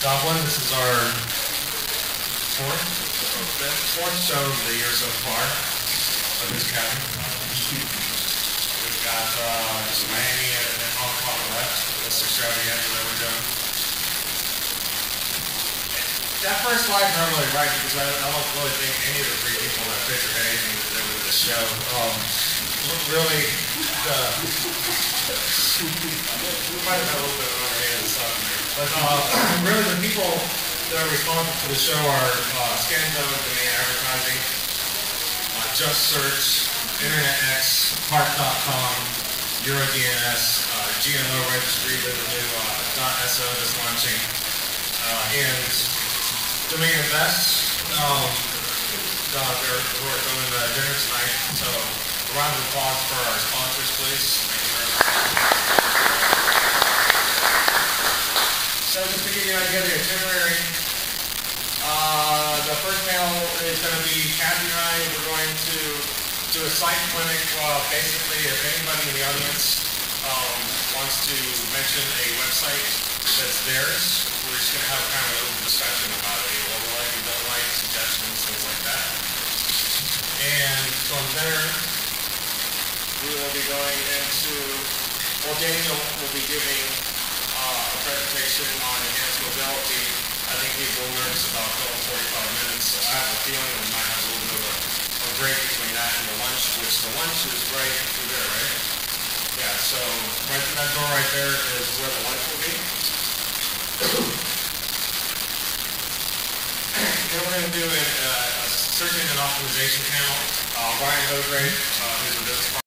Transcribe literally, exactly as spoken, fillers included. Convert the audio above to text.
Dublin. This is our fourth, or fifth, fourth show of the year so far of this cabin. We've got uh, just Miami and then Hong Kong left. This extravaganza that we're doing. That first slide's not really right because I, I don't really think any of the three people in that picture had anything to do with the show. Um, really, the, we might have had a little bit of underhand stuff in there. But uh, really, the people that are responsible for the show are uh, Scanzone, Domain Advertising, uh, Just Search, InternetX, Heart dot com, EuroDNS, uh, G N O Registry, there's a new uh, .so that's launching, uh, and Domain Invest. Um, uh, they're, we're doing uh, dinner tonight, so a round of applause for our sponsors, please. Thank you very much. So just to give you an idea of the itinerary, uh, the first panel is going to be Kathy and I. We're going to do a site clinic. Uh, basically, if anybody in the audience um, wants to mention a website that's theirs, we're just going to have kind of an open discussion about it. You know, what we like, we don't like, suggestions, things like that. And from there, we will be going into, well, Daniel will be giving uh, a presentation on enhanced mobility. I think he's a little nervous about going forty-five minutes, so I have a feeling we might have a little bit of a, a break between that and the lunch, which the lunch is right through there, right? Yeah, so right through that door right there is where the lunch will be. Then we're going to do a, uh, a search engine optimization panel. Uh, Ryan O'Grady, uh, who's a business partner.